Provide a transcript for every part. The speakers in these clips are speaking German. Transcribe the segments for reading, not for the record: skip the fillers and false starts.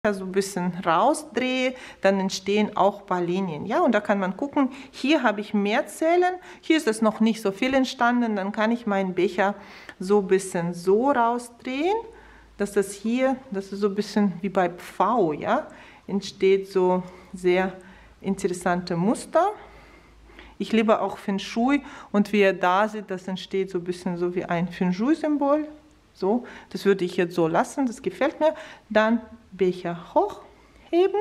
so ein bisschen rausdrehe, dann entstehen auch ein paar Linien. Ja, und da kann man gucken, hier habe ich mehr Zellen, hier ist es noch nicht so viel entstanden, dann kann ich meinen Becher so ein bisschen so rausdrehen, dass das hier, das ist so ein bisschen wie bei Pfau, ja, entsteht so sehr interessante Muster. Ich liebe auch Feng Shui und wie ihr da seht, das entsteht so ein bisschen so wie ein Feng Shui-Symbol. So, das würde ich jetzt so lassen, das gefällt mir. Dann Becher hochheben.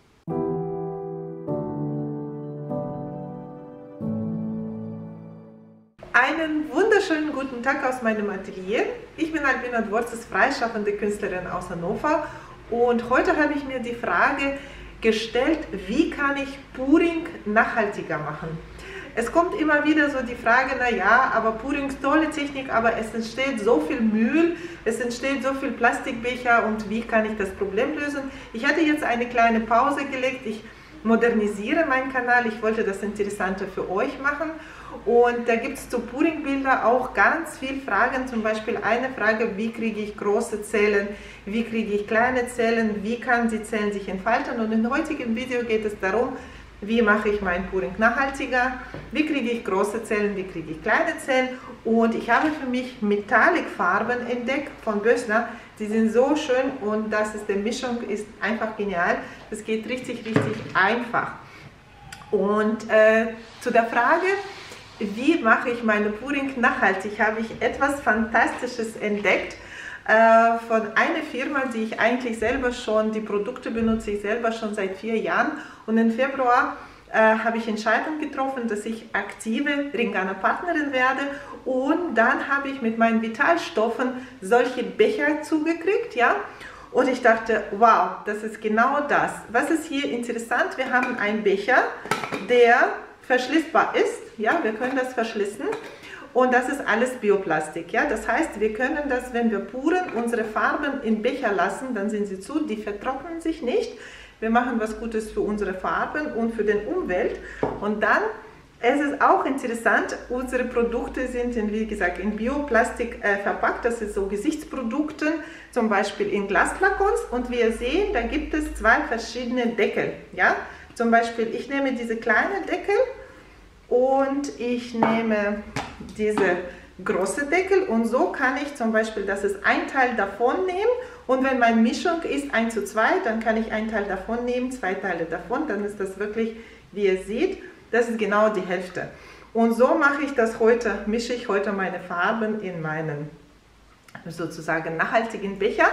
Einen wunderschönen guten Tag aus meinem Atelier. Ich bin Albina Dvorzis, freischaffende Künstlerin aus Hannover. Und heute habe ich mir die Frage gestellt, wie kann ich Puring nachhaltiger machen? Es kommt immer wieder so die Frage, naja, aber Puring ist tolle Technik, aber es entsteht so viel Müll, es entsteht so viel Plastikbecher und wie kann ich das Problem lösen? Ich hatte jetzt eine kleine Pause gelegt, ich modernisiere meinen Kanal, ich wollte das Interessante für euch machen und da gibt es zu Puring-Bilder auch ganz viele Fragen, zum Beispiel eine Frage, wie kriege ich große Zellen, wie kriege ich kleine Zellen, wie kann die Zellen sich entfalten und im heutigen Video geht es darum, wie mache ich mein Puring nachhaltiger, wie kriege ich große Zellen, wie kriege ich kleine Zellen und ich habe für mich Metallic-Farben entdeckt von Bössner, die sind so schön und die Mischung ist einfach genial, das geht richtig, richtig einfach. Und zu der Frage, wie mache ich meine Puring nachhaltig, habe ich etwas Fantastisches entdeckt von einer Firma, die ich eigentlich selber schon, die Produkte benutze ich selber schon seit 4 Jahren und im Februar habe ich Entscheidung getroffen, dass ich aktive Ringana Partnerin werde und dann habe ich mit meinen Vitalstoffen solche Becher zugekriegt, ja, und ich dachte, wow, das ist genau das. Was ist hier interessant? Wir haben einen Becher, der verschließbar ist, ja, wir können das verschließen. Und das ist alles Bioplastik, ja. Das heißt, wir können das, wenn wir puren, unsere Farben in Becher lassen, dann sind sie zu, die vertrocknen sich nicht. Wir machen was Gutes für unsere Farben und für die Umwelt. Und dann, es ist auch interessant, unsere Produkte sind, wie gesagt, in Bioplastik verpackt. Das sind so Gesichtsprodukte, zum Beispiel in Glasflakons. Und wie ihr seht, da gibt es 2 verschiedene Deckel, ja. Zum Beispiel, ich nehme diese kleinen Deckel und ich nehme diese große Deckel und so kann ich zum Beispiel, das ist ein Teil davon nehmen und wenn meine Mischung ist 1:2, dann kann ich ein Teil davon nehmen, 2 Teile davon, dann ist das wirklich, wie ihr seht, das ist genau die Hälfte. Und so mache ich das heute, mische ich heute meine Farben in meinen sozusagen nachhaltigen Becher.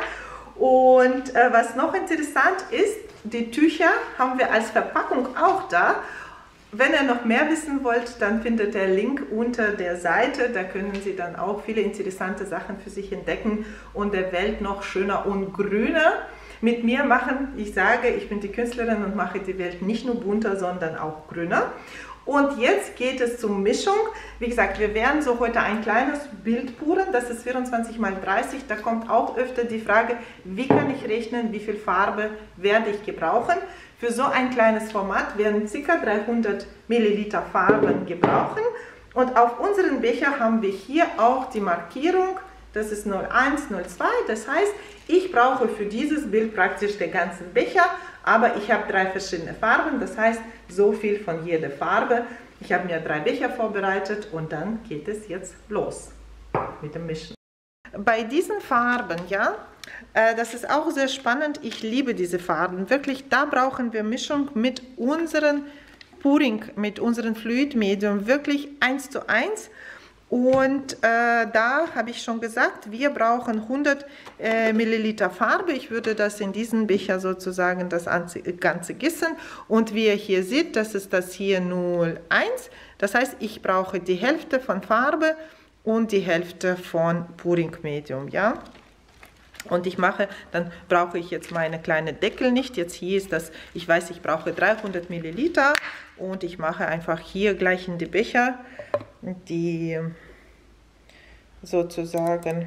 Und was noch interessant ist, die Tücher haben wir als Verpackung auch da. Wenn ihr noch mehr wissen wollt, dann findet ihr Link unter der Seite. Da können Sie dann auch viele interessante Sachen für sich entdecken und der Welt noch schöner und grüner mit mir machen. Ich sage, ich bin die Künstlerin und mache die Welt nicht nur bunter, sondern auch grüner. Und jetzt geht es zur Mischung. Wie gesagt, wir werden so heute ein kleines Bild puren. Das ist 24 x 30. Da kommt auch öfter die Frage, wie kann ich rechnen, wie viel Farbe werde ich gebrauchen. Für so ein kleines Format werden ca. 300 Milliliter Farben gebrauchen. Und auf unseren Becher haben wir hier auch die Markierung. Das ist 01, 02. Das heißt, ich brauche für dieses Bild praktisch den ganzen Becher. Aber ich habe 3 verschiedene Farben, das heißt, so viel von jeder Farbe. Ich habe mir 3 Becher vorbereitet und dann geht es jetzt los mit dem Mischen. Bei diesen Farben, ja, das ist auch sehr spannend. Ich liebe diese Farben. Wirklich, da brauchen wir Mischung mit unseren Puring, mit unserem Fluidmedium, wirklich 1:1. Und da habe ich schon gesagt, wir brauchen 100 Milliliter Farbe. Ich würde das in diesen Becher sozusagen das Ganze gießen. Und wie ihr hier seht, das ist das hier 0,1. Das heißt, ich brauche die Hälfte von Farbe und die Hälfte von Puring-Medium, ja. Und ich mache, dann brauche ich jetzt meine kleine Deckel nicht. Jetzt hier ist das, ich weiß, ich brauche 300 Milliliter und ich mache einfach hier gleich in die Becher die sozusagen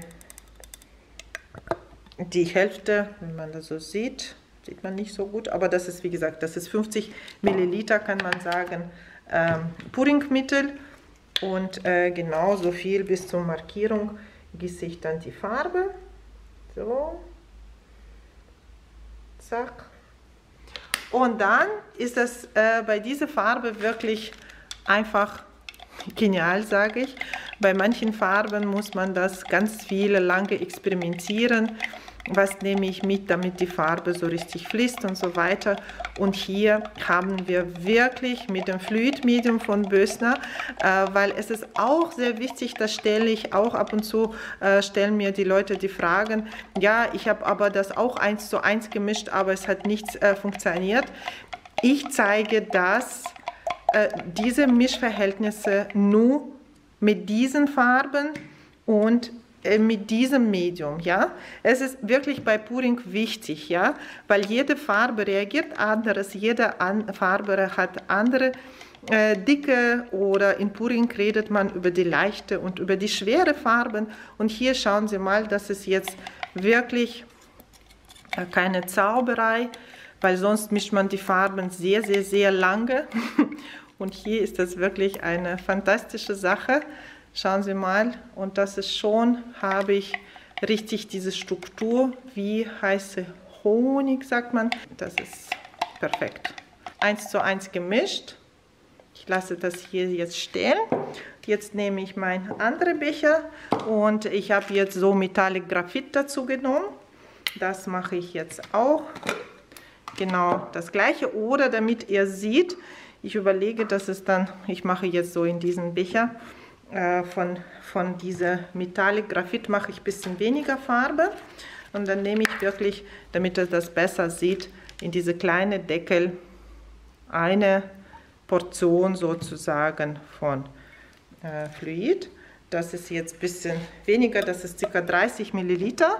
die Hälfte, wenn man das so sieht man nicht so gut, aber das ist, wie gesagt, das ist 50 Milliliter, kann man sagen, Puringmittel und genauso viel bis zur Markierung gieße ich dann die Farbe. So. Zack. Und dann ist das bei dieser Farbe wirklich einfach genial, sage ich. Bei manchen Farben muss man das ganz viele lange experimentieren. Was nehme ich mit, damit die Farbe so richtig fließt und so weiter. Und hier haben wir wirklich mit dem Fluid Medium von Bössner, weil es ist auch sehr wichtig, das stelle ich auch ab und zu, stellen mir die Leute die Fragen, ja, ich habe aber das auch 1:1 gemischt, aber es hat nichts funktioniert. Ich zeige das, diese Mischverhältnisse nur mit diesen Farben und mit diesem Medium, ja. Es ist wirklich bei Pouring wichtig, ja, weil jede Farbe reagiert anders, jede Farbe hat andere Dicke, oder in Pouring redet man über die leichte und über die schwere Farben. Und hier schauen Sie mal, das ist jetzt wirklich keine Zauberei, weil sonst mischt man die Farben sehr, sehr, sehr lange. Und hier ist das wirklich eine fantastische Sache. Schauen Sie mal, und das ist schon, habe ich richtig diese Struktur, wie heiße Honig, sagt man. Das ist perfekt. 1:1 gemischt. Ich lasse das hier jetzt stehen. Jetzt nehme ich meinen anderen Becher und ich habe jetzt so Metallic Graphit dazu genommen. Das mache ich jetzt auch. Genau das gleiche. Oder damit ihr seht, ich überlege, dass es dann, ich mache jetzt so in diesen Becher, von dieser Metallic Graphit mache ich ein bisschen weniger Farbe. Und dann nehme ich wirklich, damit ihr das besser seht, in diese kleine Deckel eine Portion sozusagen von Fluid. Das ist jetzt ein bisschen weniger, das ist ca. 30 Milliliter.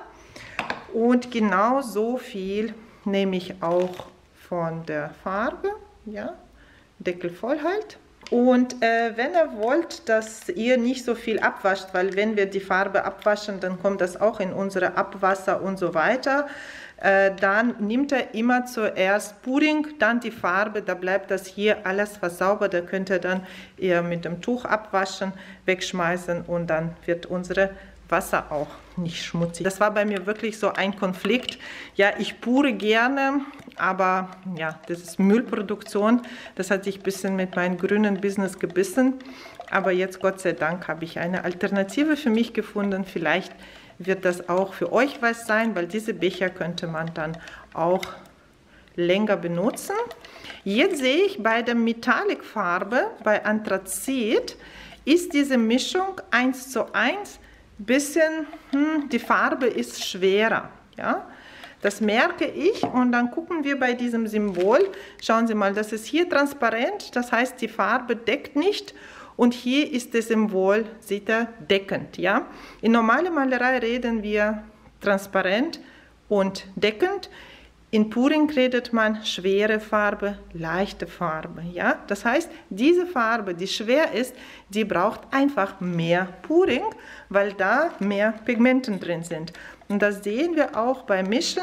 Und genau so viel nehme ich auch von der Farbe, ja, Deckel voll halt. Und wenn ihr wollt, dass ihr nicht so viel abwascht, weil wenn wir die Farbe abwaschen, dann kommt das auch in unsere Abwasser und so weiter, dann nimmt ihr immer zuerst Pouring, dann die Farbe, da bleibt das hier alles versauber, da könnt ihr dann eher mit dem Tuch abwaschen, wegschmeißen und dann wird unsere Wasser auch nicht schmutzig. Das war bei mir wirklich so ein Konflikt. Ja, ich pure gerne, aber ja, das ist Müllproduktion. Das hat sich ein bisschen mit meinem grünen Business gebissen. Aber jetzt, Gott sei Dank, habe ich eine Alternative für mich gefunden. Vielleicht wird das auch für euch was sein, weil diese Becher könnte man dann auch länger benutzen. Jetzt sehe ich bei der Metallic-Farbe, bei Anthrazit, ist diese Mischung 1:1 bisschen, die Farbe ist schwerer, ja, das merke ich. Und dann gucken wir bei diesem Symbol, schauen Sie mal, das ist hier transparent, das heißt, die Farbe deckt nicht, und hier ist das Symbol, seht ihr, deckend, ja. In normaler Malerei reden wir transparent und deckend. In Pouring redet man schwere Farbe, leichte Farbe, ja. Das heißt, diese Farbe, die schwer ist, die braucht einfach mehr Pouring, weil da mehr Pigmenten drin sind. Und das sehen wir auch beim Mischen,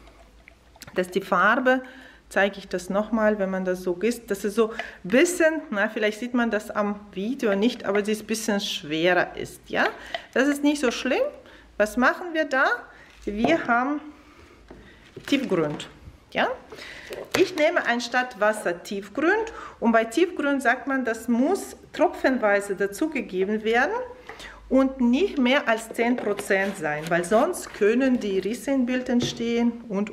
dass die Farbe, zeige ich das nochmal, wenn man das so gießt, dass es so ein bisschen, na, vielleicht sieht man das am Video nicht, aber sie ist ein bisschen schwerer ist, ja. Das ist nicht so schlimm. Was machen wir da? Wir haben Tiefgrund, ja. Ich nehme anstatt Wasser Tiefgrund, und bei Tiefgrund sagt man, das muss tropfenweise dazugegeben werden und nicht mehr als 10% sein, weil sonst können die Risse im Bild entstehen und.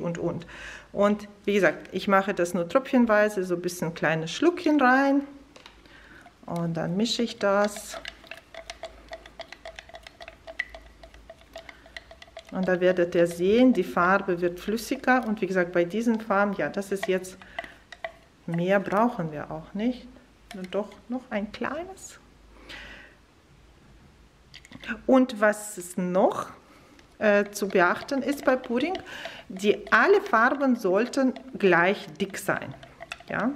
Und wie gesagt, ich mache das nur tröpfchenweise, so ein bisschen kleine Schluckchen rein, und dann mische ich das. Und da werdet ihr sehen, die Farbe wird flüssiger. Und wie gesagt, bei diesen Farben, ja, das ist jetzt, mehr brauchen wir auch nicht. Nur doch noch ein kleines. Und was ist noch zu beachten ist bei Pouring, alle Farben sollten gleich dick sein. Ja?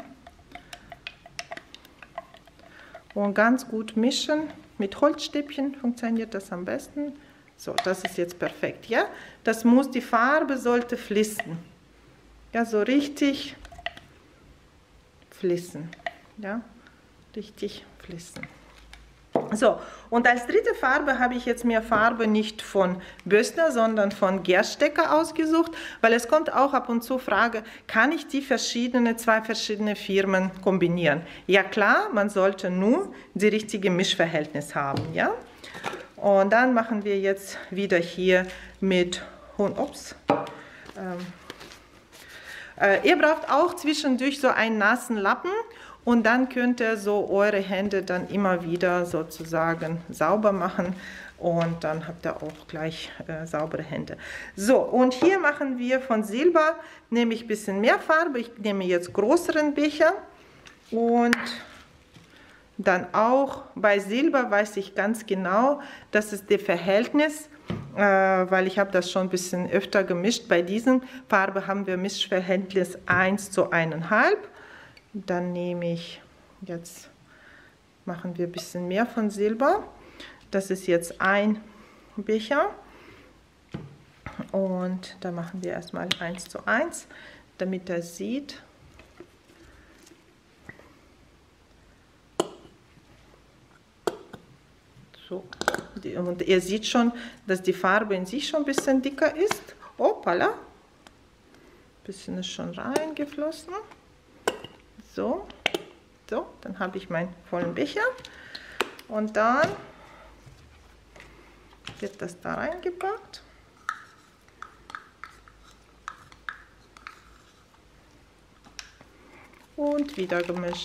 Und ganz gut mischen. Mit Holzstäbchen funktioniert das am besten. So, das ist jetzt perfekt, ja. Das muss, die Farbe sollte fließen. Ja, so richtig fließen. Ja, richtig fließen. So, und als dritte Farbe habe ich jetzt mir Farbe nicht von Bössner, sondern von Gerstecker ausgesucht, weil es kommt auch ab und zu Frage, kann ich die zwei verschiedene Firmen kombinieren? Ja klar, man sollte nur die richtige Mischverhältnis haben, ja? Und dann machen wir jetzt wieder hier mit ihr braucht auch zwischendurch so einen nassen Lappen. Und dann könnt ihr so eure Hände dann immer wieder sozusagen sauber machen und dann habt ihr auch gleich saubere Hände. So, und hier machen wir von Silber, nehme ich ein bisschen mehr Farbe. Ich nehme jetzt größeren Becher und dann auch bei Silber weiß ich ganz genau, das ist das Verhältnis, weil ich habe das schon ein bisschen öfter gemischt. Bei diesen Farbe haben wir Mischverhältnis 1 zu 1,5. Dann nehme ich, jetzt machen wir ein bisschen mehr von Silber. Das ist jetzt ein Becher. Und da machen wir erstmal 1 zu 1, damit er sieht. So. Und ihr seht schon, dass die Farbe in sich schon ein bisschen dicker ist. Hoppala. Ein bisschen ist schon reingeflossen. So, dann habe ich meinen vollen Becher und dann wird das da reingepackt. Und wieder gemischt.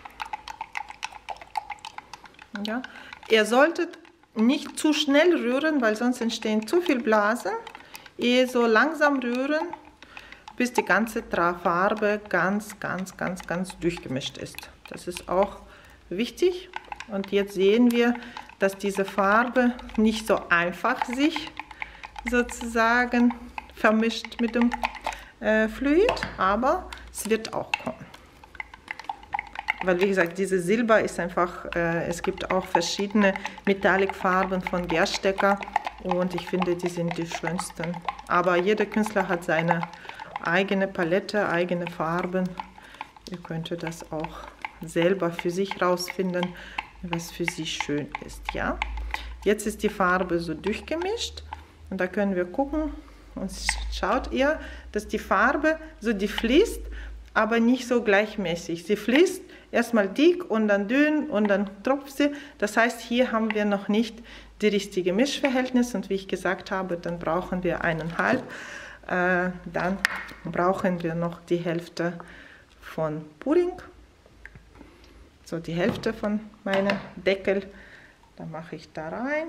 Ja. Ihr solltet nicht zu schnell rühren, weil sonst entstehen zu viel Blasen. Eher so langsam rühren, bis die ganze Farbe ganz durchgemischt ist. Das ist auch wichtig. Und jetzt sehen wir, dass diese Farbe nicht so einfach sich sozusagen vermischt mit dem Fluid, aber es wird auch kommen. Weil wie gesagt, diese Silber ist einfach, es gibt auch verschiedene Metallic-Farben von Gerstecker und ich finde, die sind die schönsten. Aber jeder Künstler hat seine eigene Palette, eigene Farben. Ihr könnt das auch selber für sich rausfinden, was für sie schön ist. Ja? Jetzt ist die Farbe so durchgemischt und da können wir gucken und schaut ihr, dass die Farbe so die fließt, aber nicht so gleichmäßig. Sie fließt erstmal dick und dann dünn und dann tropft sie. Das heißt, hier haben wir noch nicht die richtige Mischverhältnis und wie ich gesagt habe, dann brauchen wir 1,5. Dann brauchen wir noch die Hälfte von Pudding, so die Hälfte von meinem Deckel, da mache ich da rein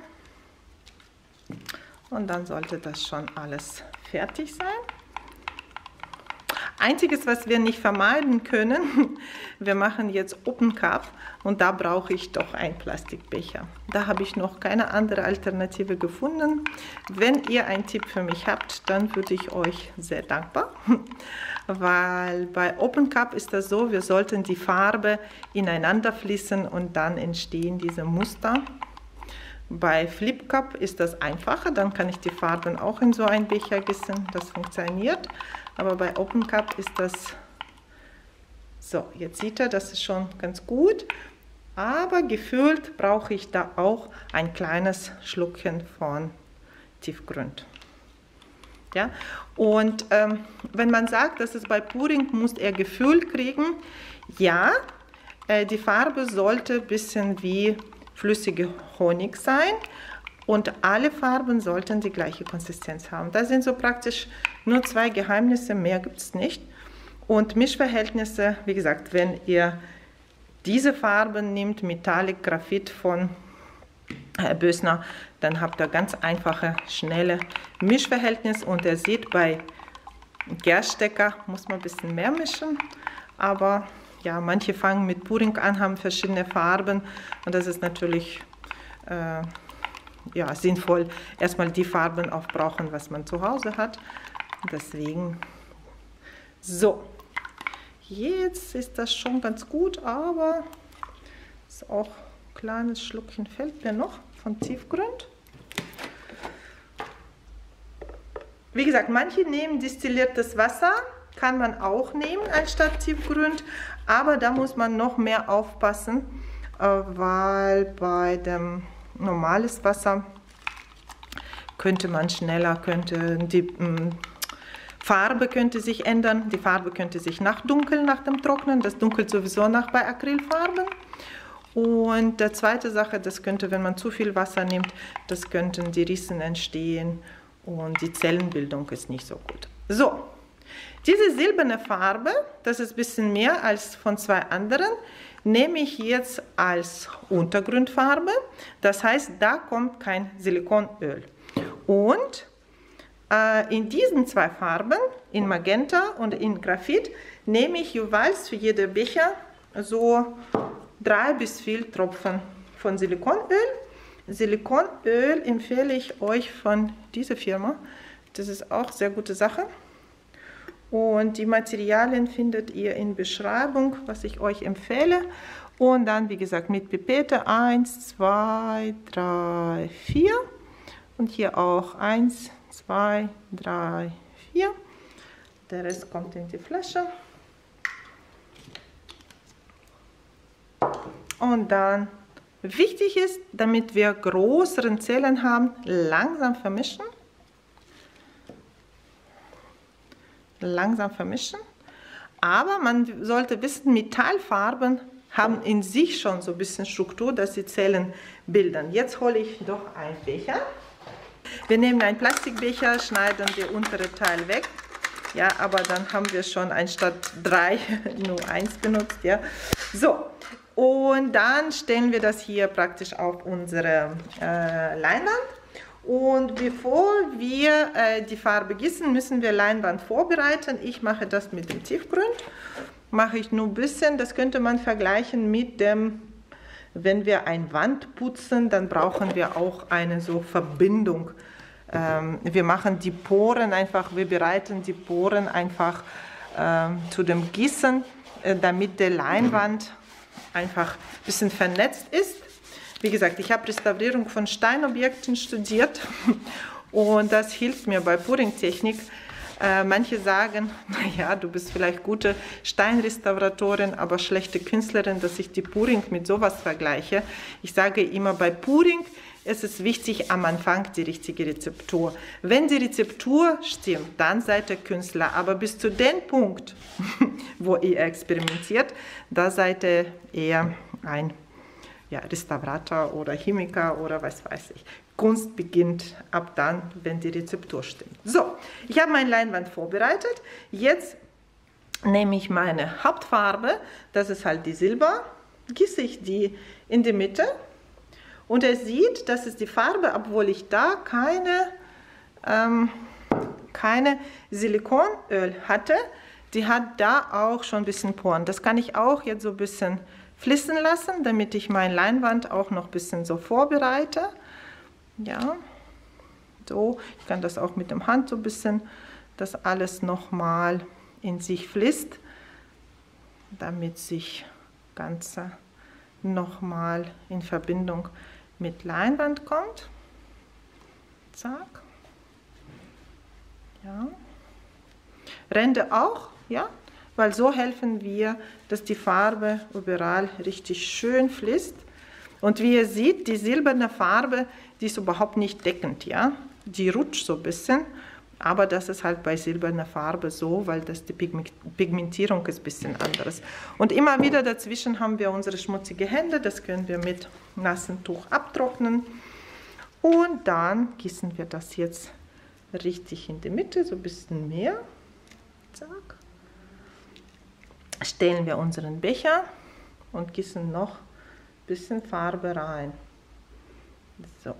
und dann sollte das schon alles fertig sein. Einziges, was wir nicht vermeiden können, wir machen jetzt Open Cup und da brauche ich doch einen Plastikbecher. Da habe ich noch keine andere Alternative gefunden. Wenn ihr einen Tipp für mich habt, dann würde ich euch sehr dankbar, weil bei Open Cup ist das so, wir sollten die Farbe ineinander fließen und dann entstehen diese Muster. Bei Flip Cup ist das einfacher, dann kann ich die Farben auch in so einen Becher gießen, das funktioniert. Aber bei Open Cup ist das so, jetzt sieht ihr, das ist schon ganz gut, aber gefühlt brauche ich da auch ein kleines Schluckchen von Tiefgrund. Ja? Und wenn man sagt, dass es bei Pudding muss er Gefühl kriegen, ja, die Farbe sollte ein bisschen wie flüssige Honig sein und alle Farben sollten die gleiche Konsistenz haben. Das sind so praktisch nur zwei Geheimnisse, mehr gibt es nicht. Und Mischverhältnisse, wie gesagt, wenn ihr diese Farben nehmt, Metallic Graphit von Bössner, dann habt ihr ganz einfache, schnelle Mischverhältnisse und ihr seht, bei Gerstecker muss man ein bisschen mehr mischen, aber ja, manche fangen mit Pudding an, haben verschiedene Farben und das ist natürlich ja, sinnvoll, erstmal die Farben aufbrauchen, was man zu Hause hat. Deswegen, so, jetzt ist das schon ganz gut, aber ist auch ein kleines Schluckchen fällt mir noch von Tiefgrund. Wie gesagt, manche nehmen destilliertes Wasser, kann man auch nehmen anstatt Tiefgrund, aber da muss man noch mehr aufpassen, weil bei dem normales Wasser könnte man schneller, die Farbe könnte sich ändern, die Farbe könnte sich nachdunkeln nach dem Trocknen, das dunkelt sowieso nach bei Acrylfarben. Und die zweite Sache, das könnte, wenn man zu viel Wasser nimmt, das könnten die Rissen entstehen und die Zellenbildung ist nicht so gut. So, diese silberne Farbe, das ist ein bisschen mehr als von zwei anderen, nehme ich jetzt als Untergrundfarbe. Das heißt, da kommt kein Silikonöl. Und in diesen zwei Farben, in Magenta und in Graphit, nehme ich jeweils für jeden Becher so 3 bis 4 Tropfen von Silikonöl. Silikonöl empfehle ich euch von dieser Firma. Das ist auch eine sehr gute Sache. Und die Materialien findet ihr in der Beschreibung, was ich euch empfehle. Und dann, wie gesagt, mit Pipette 1, 2, 3, 4. Und hier auch 1, 2, 3, 4. Der Rest kommt in die Flasche. Und dann, wichtig ist, damit wir größeren Zellen haben, langsam vermischen. Langsam vermischen. Aber man sollte wissen, Metallfarben haben in sich schon so ein bisschen Struktur, dass sie Zellen bilden. Jetzt hole ich doch einen Becher. Wir nehmen einen Plastikbecher, schneiden den unteren Teil weg. Ja, aber dann haben wir schon anstatt 3 nur 1 benutzt. Ja. So, und dann stellen wir das hier praktisch auf unsere Leinwand. Und bevor wir die Farbe gießen, müssen wir Leinwand vorbereiten. Ich mache das mit dem Tiefgrund. Mache ich nur ein bisschen. Das könnte man vergleichen mit dem, wenn wir eine Wand putzen, dann brauchen wir auch eine so Verbindung. Wir machen die Poren einfach, wir bereiten die Poren einfach zu dem Gießen, damit die Leinwand einfach ein bisschen vernetzt ist. Wie gesagt, ich habe Restaurierung von Steinobjekten studiert und das hilft mir bei Pouring-Technik. Manche sagen, naja, du bist vielleicht gute Steinrestauratorin, aber schlechte Künstlerin, dass ich die Pouring mit sowas vergleiche. Ich sage immer, bei Pouring ist es wichtig, am Anfang die richtige Rezeptur. Wenn die Rezeptur stimmt, dann seid ihr Künstler, aber bis zu dem Punkt, wo ihr experimentiert, da seid ihr eher ein Restaurator oder Chemiker oder was weiß ich. Kunst beginnt ab dann, wenn die Rezeptur stimmt. So, ich habe meine Leinwand vorbereitet. Jetzt nehme ich meine Hauptfarbe, das ist halt die Silber, gieße ich die in die Mitte und ihr seht, das ist die Farbe, obwohl ich da keine Silikonöl hatte, die hat da auch schon ein bisschen Poren. Das kann ich auch jetzt so ein bisschen fließen lassen, damit ich meine Leinwand auch noch ein bisschen so vorbereite. Ja, so, ich kann das auch mit der Hand so ein bisschen, das alles nochmal in sich fließt, damit sich Ganze nochmal in Verbindung mit Leinwand kommt. Zack. Ja. Ränder auch, ja, weil so helfen wir, dass die Farbe überall richtig schön fließt. Und wie ihr seht, die silberne Farbe, die ist überhaupt nicht deckend, ja. Die rutscht so ein bisschen, aber das ist halt bei silberner Farbe so, weil das die Pigmentierung ist ein bisschen anderes. Und immer wieder dazwischen haben wir unsere schmutzigen Hände, das können wir mit nassem Tuch abtrocknen. Und dann gießen wir das jetzt richtig in die Mitte, so ein bisschen mehr. Zack. Stellen wir unseren Becher und gießen noch ein bisschen Farbe rein. So.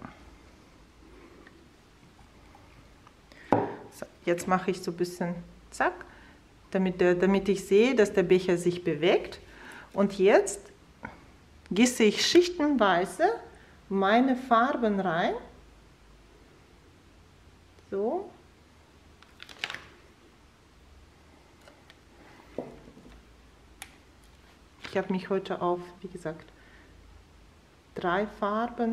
So, jetzt mache ich so ein bisschen zack, damit ich sehe, dass der Becher sich bewegt. Und jetzt gieße ich schichtenweise meine Farben rein. So. Ich habe mich heute auf, wie gesagt, 3 Farben.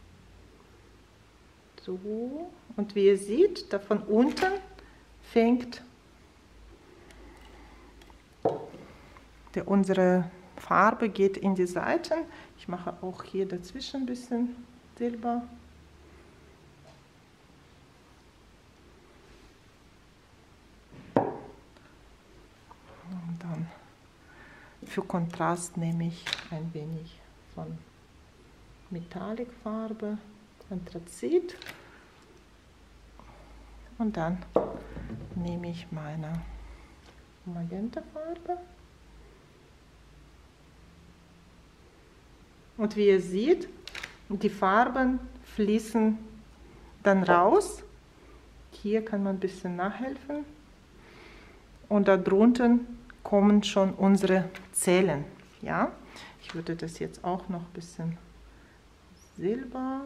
So. Und wie ihr seht, da von unten fängt unsere Farbe geht in die Seiten. Ich mache auch hier dazwischen ein bisschen Silber. Und dann für Kontrast nehme ich ein wenig von Metallicfarbe, Anthrazit. Und dann nehme ich meine Magentafarbe. Und wie ihr seht, die Farben fließen dann raus. Hier kann man ein bisschen nachhelfen. Und da drunten kommen schon unsere Zellen. Ja? Ich würde das jetzt auch noch ein bisschen Silber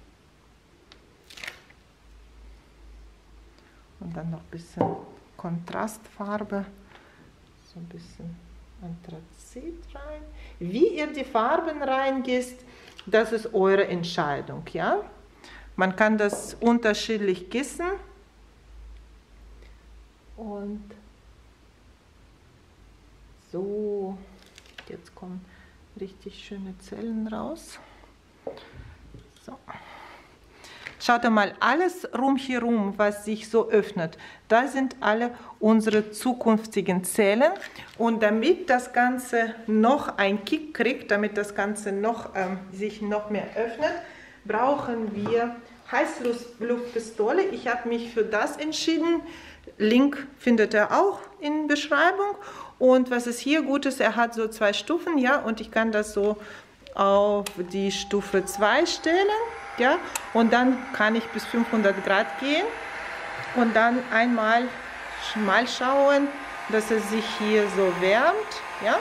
und dann noch ein bisschen Kontrastfarbe, so ein bisschen Anthrazit rein. Wie ihr die Farben reingießt, das ist eure Entscheidung. Ja? Man kann das unterschiedlich gießen und so, jetzt kommen richtig schöne Zellen raus. So. Schaut mal, alles rumherum, was sich so öffnet, da sind alle unsere zukünftigen Zellen. Und damit das Ganze noch einen Kick kriegt, damit das Ganze noch, sich noch mehr öffnet, brauchen wir Heißluftpistole. Ich habe mich für das entschieden. Link findet ihr auch in der Beschreibung. Und was ist hier gut ist, er hat so 2 Stufen, ja, und ich kann das so auf die Stufe 2 stellen. Ja, und dann kann ich bis 500 Grad gehen und dann einmal mal schauen, dass es sich hier so wärmt. Ja?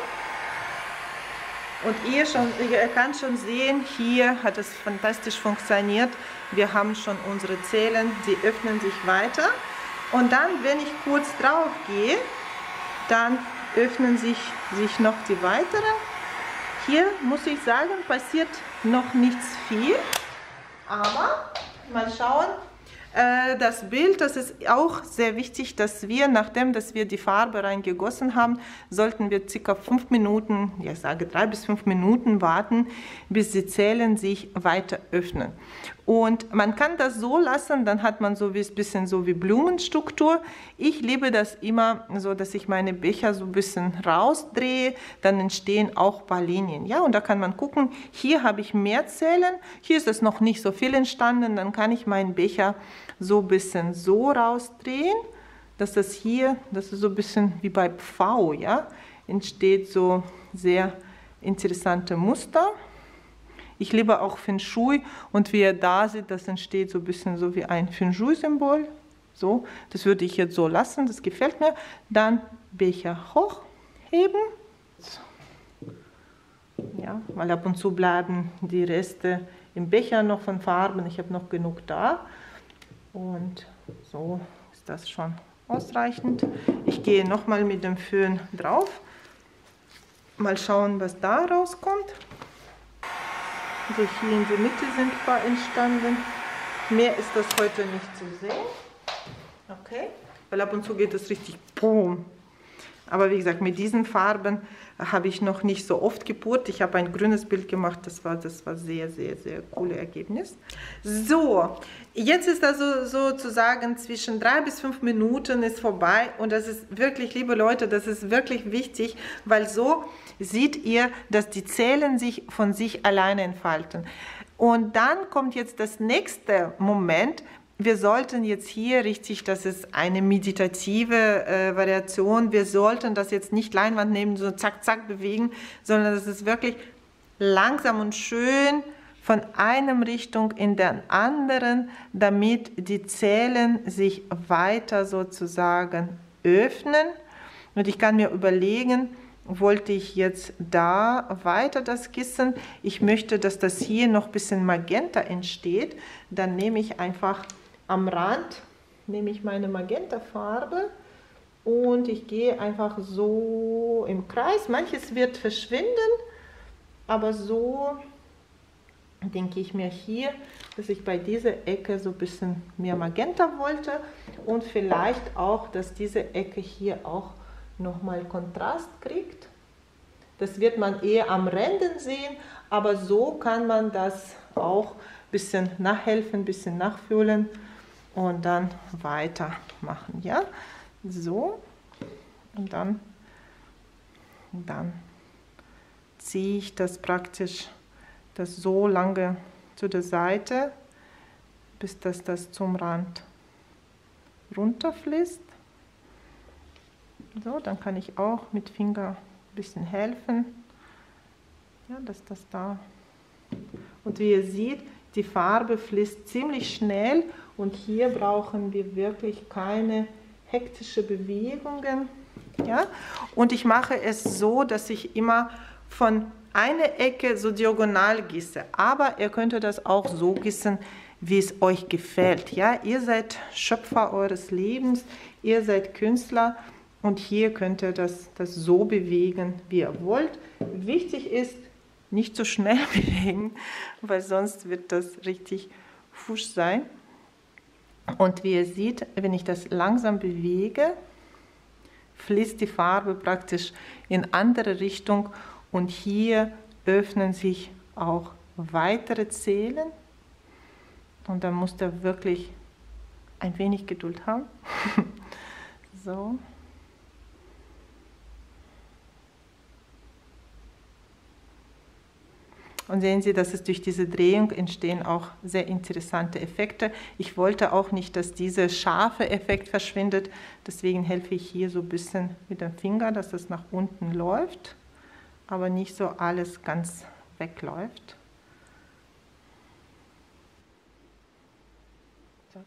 Und ihr könnt schon sehen, hier hat es fantastisch funktioniert. Wir haben schon unsere Zellen, die öffnen sich weiter. Und dann, wenn ich kurz drauf gehe, dann öffnen sich noch die weiteren. Hier muss ich sagen, passiert noch nichts viel. Aber mal schauen, das Bild, das ist auch sehr wichtig, dass wir, nachdem dass wir die Farbe reingegossen haben, sollten wir ca. 5 Minuten, ja, ich sage 3 bis 5 Minuten warten, bis die Zellen sich weiter öffnen. Und man kann das so lassen, dann hat man so ein bisschen so wie Blumenstruktur. Ich liebe das immer so, dass ich meine Becher so ein bisschen rausdrehe, dann entstehen auch ein paar Linien. Ja, und da kann man gucken, hier habe ich mehr Zellen, hier ist es noch nicht so viel entstanden, dann kann ich meinen Becher so ein bisschen so rausdrehen, dass das hier, das ist so ein bisschen wie bei V, ja, entsteht so sehr interessante Muster. Ich liebe auch Feng Shui und wie ihr da seht, das entsteht so ein bisschen so wie ein Feng Shui-Symbol. So, das würde ich jetzt so lassen, das gefällt mir. Dann Becher hochheben. Ja, weil ab und zu bleiben die Reste im Becher noch von Farben. Ich habe noch genug da. Und so ist das schon ausreichend. Ich gehe nochmal mit dem Föhn drauf. Mal schauen, was da rauskommt. Also hier in der Mitte sind ein paar entstanden. Mehr ist das heute nicht zu sehen. Okay, weil ab und zu geht es richtig boom. Aber wie gesagt, mit diesen Farben habe ich noch nicht so oft gepurt. Ich habe ein grünes Bild gemacht, das war sehr, sehr, sehr cooles Ergebnis. So, jetzt ist also sozusagen zwischen 3 bis 5 Minuten ist vorbei. Und das ist wirklich, liebe Leute, das ist wirklich wichtig, weil so seht ihr, dass die Zellen sich von sich alleine entfalten. Und dann kommt jetzt das nächste Moment. Wir sollten jetzt hier richtig, das ist eine meditative Variation, wir sollten das jetzt nicht Leinwand nehmen, so zack, zack bewegen, sondern das ist wirklich langsam und schön von einer Richtung in den anderen, damit die Zellen sich weiter sozusagen öffnen. Und ich kann mir überlegen, wollte ich jetzt da weiter das gießen. Ich möchte, dass das hier noch ein bisschen Magenta entsteht. Dann nehme ich einfach am Rand, nehme ich meine Magenta-Farbe und ich gehe einfach so im Kreis. Manches wird verschwinden, aber so denke ich mir hier, dass ich bei dieser Ecke so ein bisschen mehr Magenta wollte und vielleicht auch, dass diese Ecke hier auch nochmal Kontrast kriegt. Das wird man eher am Rändern sehen, aber so kann man das auch ein bisschen nachhelfen, ein bisschen nachfüllen und dann weitermachen. Ja? So, und dann ziehe ich das praktisch so lange zu der Seite, bis das zum Rand runterfließt. So, dann kann ich auch mit Finger ein bisschen helfen, ja, dass das da. Und wie ihr seht, die Farbe fließt ziemlich schnell und hier brauchen wir wirklich keine hektische Bewegungen. Ja? Und ich mache es so, dass ich immer von einer Ecke so diagonal gieße, aber ihr könnt das auch so gießen, wie es euch gefällt. Ja? Ihr seid Schöpfer eures Lebens, ihr seid Künstler und hier könnt ihr das so bewegen, wie ihr wollt. Wichtig ist, nicht so schnell bewegen, weil sonst wird das richtig fusch sein. Und wie ihr seht, wenn ich das langsam bewege, fließt die Farbe praktisch in andere Richtung und hier öffnen sich auch weitere Zellen. Und da musst ihr wirklich ein wenig Geduld haben. So. Und sehen Sie, dass es durch diese Drehung entstehen auch sehr interessante Effekte. Ich wollte auch nicht, dass dieser scharfe Effekt verschwindet. Deswegen helfe ich hier so ein bisschen mit dem Finger, dass es nach unten läuft, aber nicht so alles ganz wegläuft. So.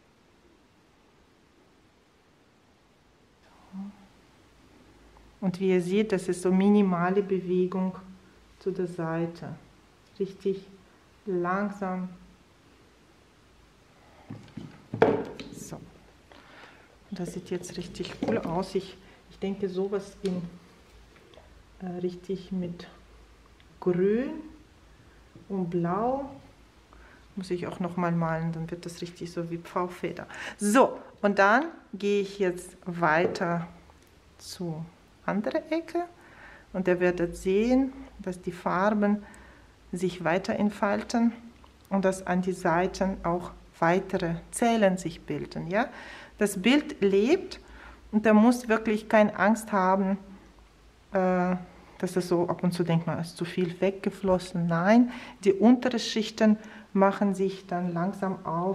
Und wie ihr seht, das ist so minimale Bewegung zu der Seite. Richtig langsam. So. Und das sieht jetzt richtig cool aus. Ich denke, sowas in richtig mit Grün und Blau. Muss ich auch noch mal malen, dann wird das richtig so wie Pfauffeder. So, und dann gehe ich jetzt weiter zur anderen Ecke. Und ihr werdet sehen, dass die Farben sich weiter entfalten und dass an die Seiten auch weitere Zellen sich bilden. Ja? Das Bild lebt und da muss wirklich keine Angst haben, dass es so ab und zu denkt man, ist zu viel weggeflossen. Nein, die unteren Schichten machen sich dann langsam auf.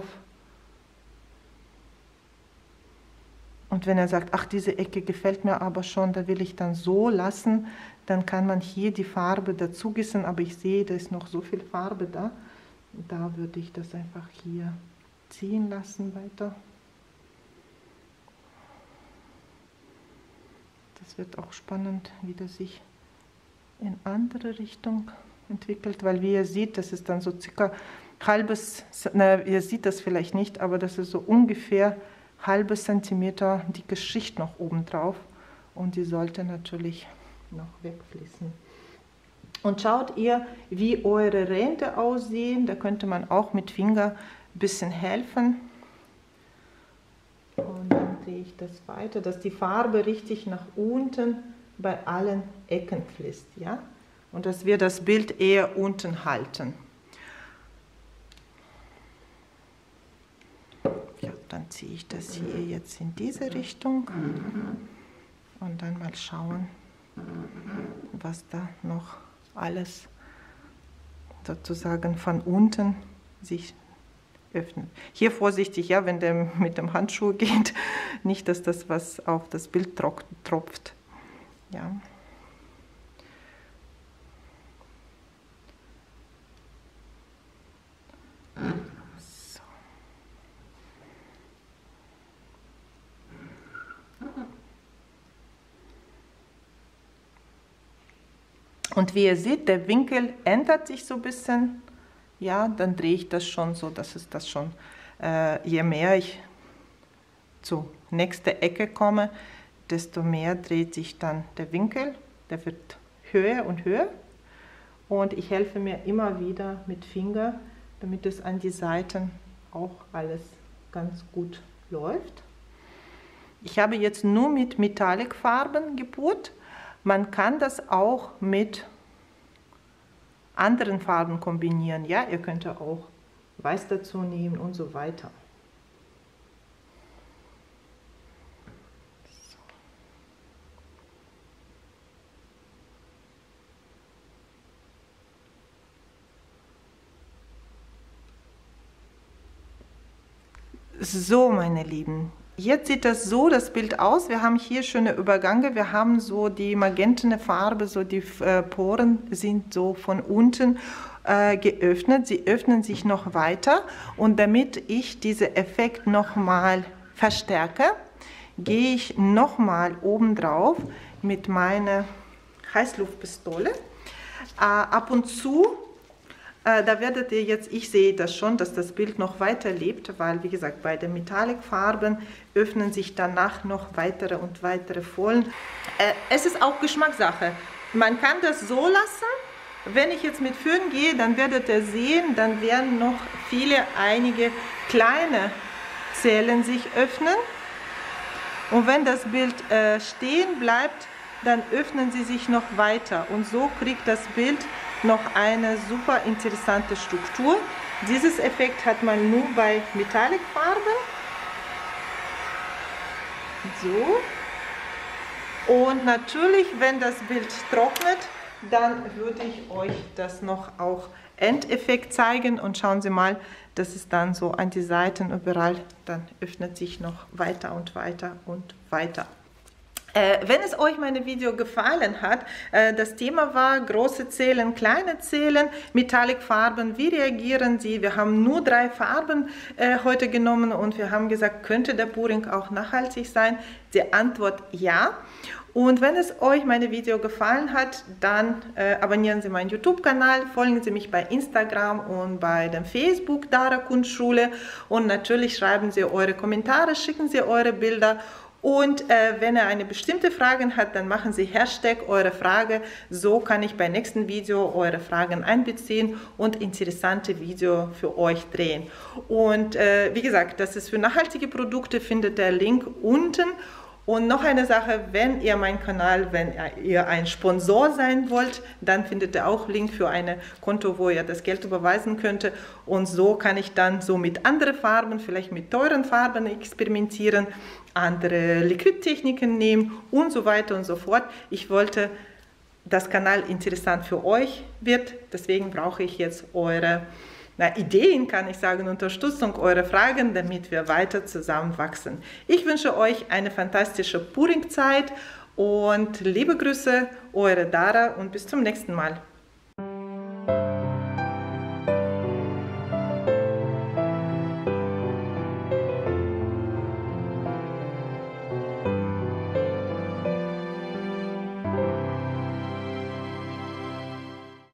Und wenn er sagt, ach, diese Ecke gefällt mir aber schon, da will ich dann so lassen, dann kann man hier die Farbe dazu gießen, aber ich sehe, da ist noch so viel Farbe da. Da würde ich das einfach hier ziehen lassen weiter. Das wird auch spannend, wie das sich in andere Richtung entwickelt, weil wie ihr seht, das ist dann so circa halbes, ihr seht das vielleicht nicht, aber das ist so ungefähr halbe Zentimeter dicke Schicht noch oben drauf und die sollte natürlich noch wegfließen. Und schaut ihr, wie eure Ränder aussehen, da könnte man auch mit Finger ein bisschen helfen. Und dann drehe ich das weiter, dass die Farbe richtig nach unten bei allen Ecken fließt, ja? Und dass wir das Bild eher unten halten. Ja, dann ziehe ich das hier jetzt in diese Richtung und dann mal schauen, was da noch alles sozusagen von unten sich öffnet. Hier vorsichtig, ja, wenn der mit dem Handschuh geht, nicht, dass das was auf das Bild tropft. Ja. So. Und wie ihr seht, der Winkel ändert sich so ein bisschen. Ja, dann drehe ich das schon so, dass es das schon, je mehr ich zur nächsten Ecke komme, desto mehr dreht sich dann der Winkel. Der wird höher und höher. Und ich helfe mir immer wieder mit Finger, damit es an die Seiten auch alles ganz gut läuft. Ich habe jetzt nur mit Metallic-Farben gebohrt. Man kann das auch mit anderen Farben kombinieren. Ja, ihr könnt auch Weiß dazu nehmen und so weiter. So, meine Lieben, jetzt sieht das Bild aus. Wir haben hier schöne Übergänge. Wir haben so die magentene Farbe, so die Poren sind so von unten geöffnet. Sie öffnen sich noch weiter. Und damit ich diesen Effekt nochmal verstärke, gehe ich nochmal oben drauf mit meiner Heißluftpistole. Ab und zu da werdet ihr jetzt, ich sehe das schon, dass das Bild noch weiter lebt, weil, wie gesagt, bei den Metallic-Farben öffnen sich danach noch weitere und weitere Folien. Es ist auch Geschmackssache. Man kann das so lassen. Wenn ich jetzt mit Föhn gehe, dann werdet ihr sehen, dann werden noch einige kleine Zellen sich öffnen. Und wenn das Bild stehen bleibt, dann öffnen sie sich noch weiter. Und so kriegt das Bild noch eine super interessante Struktur. Dieses Effekt hat man nur bei Metallic-Farben. So. Und natürlich, wenn das Bild trocknet, dann würde ich euch das noch auch Endeffekt zeigen. Und schauen Sie mal, das ist dann so an die Seiten überall, dann öffnet sich noch weiter und weiter und weiter. Wenn es euch mein Video gefallen hat, das Thema war große Zellen, kleine Zellen, Metallic-Farben, wie reagieren sie? Wir haben nur 3 Farben heute genommen und wir haben gesagt, könnte der Puring auch nachhaltig sein? Die Antwort ja. Und wenn es euch mein Video gefallen hat, dann abonnieren Sie meinen YouTube-Kanal, folgen Sie mich bei Instagram und bei dem Facebook Dara Kunstschule und natürlich schreiben Sie eure Kommentare, schicken Sie eure Bilder. Und wenn ihr eine bestimmte Frage hat, dann machen Sie Hashtag eure Frage. So kann ich beim nächsten Video eure Fragen einbeziehen und interessante Video für euch drehen. Und wie gesagt, das ist für nachhaltige Produkte, findet der Link unten. Und noch eine Sache, wenn ihr meinen Kanal, wenn ihr ein Sponsor sein wollt, dann findet ihr auch Link für ein Konto, wo ihr das Geld überweisen könnt. Und so kann ich dann so mit anderen Farben, vielleicht mit teuren Farben experimentieren, andere Liquidtechniken nehmen und so weiter und so fort. Ich wollte, dass Kanal interessant für euch wird, deswegen brauche ich jetzt eure Ideen, kann ich sagen, Unterstützung, eure Fragen, damit wir weiter zusammen wachsen. Ich wünsche euch eine fantastische Puring-Zeit und liebe Grüße, eure Dara und bis zum nächsten Mal.